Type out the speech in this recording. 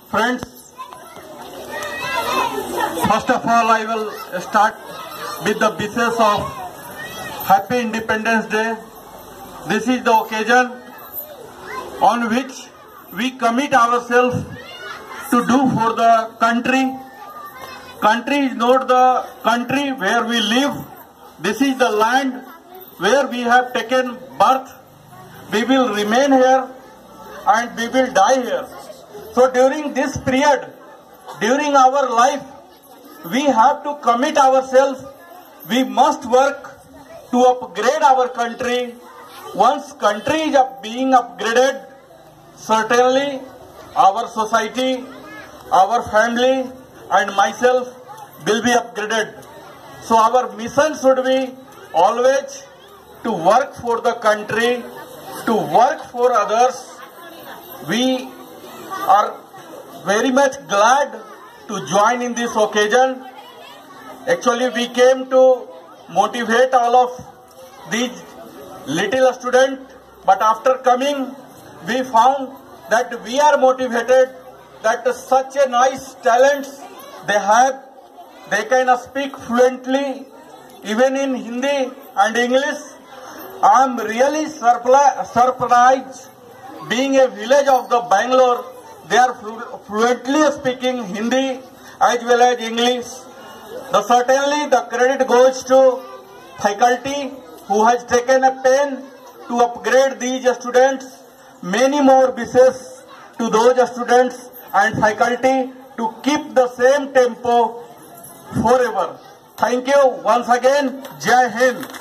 Friends, first of all, I will start with the wishes of Happy Independence Day. This is the occasion on which we commit ourselves to do for the country. Country is not the country where we live. This is the land where we have taken birth. We will remain here and we will die here. So during this period, during our life, we have to commit ourselves. We must work to upgrade our country. Once country is being upgraded, certainly our society, our family and myself will be upgraded. So our mission should be always to work for the country, to work for others. We are very much glad to join in this occasion. Actually, we came to motivate all of these little students, but after coming, we found that we are motivated, that such a nice talents they have. They can speak fluently, even in Hindi and English. I am really surprised. Being a village of the Bangalore, they are fluently speaking Hindi as well as English. Certainly the credit goes to faculty who has taken a pen to upgrade these students. Many more wishes to those students and faculty to keep the same tempo forever. Thank you once again. Jai Hind.